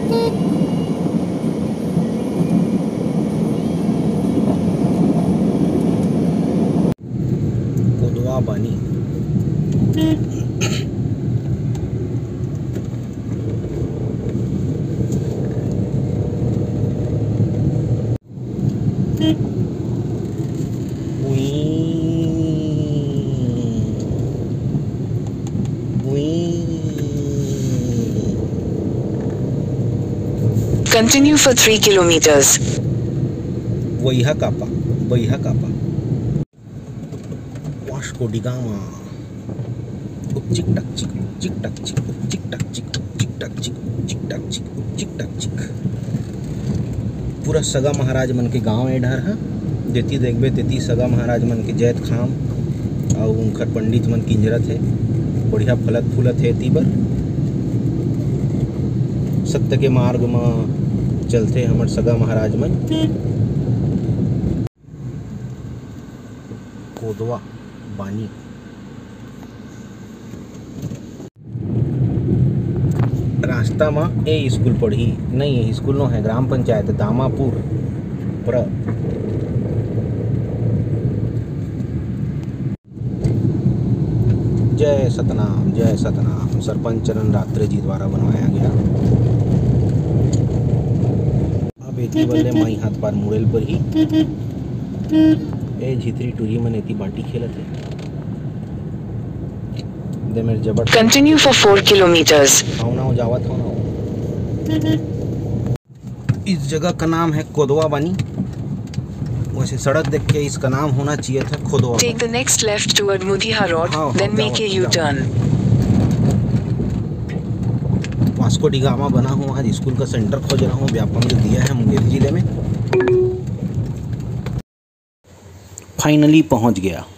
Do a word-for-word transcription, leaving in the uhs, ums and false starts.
कोदवा बानी। Continue for three kilometers. वैहा कापा, वैहा कापा। Vasco da Gama. चिक टक चिक, चिक टक चिक, चिक टक चिक, चिक टक चिक, चिक टक चिक, चिक टक चिक। पूरा सगा महाराज मन के गांव ए डहर हा। जेती देखबे तेती सगा महाराज मन के जैत खाम और उनकर पंडित मन किंजरत है। बढ़िया फलत फूलत है ती बर। सत्य के मार्ग में चलते हमर सगा महाराज मन। कोदवा बानी। रास्ता में ए स्कूल पढ़ी नहीं है, स्कूल नो है ग्राम पंचायत दामापुर पर। जय सतनाम, जय सतनाम। सरपंच चरण रात्रे जी द्वारा बनवाया गया। अब एती बल्ले माई हाथ पार मुड़ेल पर ही ए झितरी टूरी मन एती बाटी खेलत है। दे मेरे जबर। Continue for four kilometers. आओ ना जावत हो ना। इस जगह का नाम है कोदवा बानी। वैसे सड़क देख के इसका नाम होना चाहिए था कोदवा। Take the next left toward Mudhiha Road, हाँ, then हाँ, make a जाओ, U-turn. वास्को डी गामा बना हूँ। आज स्कूल का सेंटर खोज रहा हूँ। व्यापम जो दिया है मुंगेर जिले में। फाइनली पहुँच गया।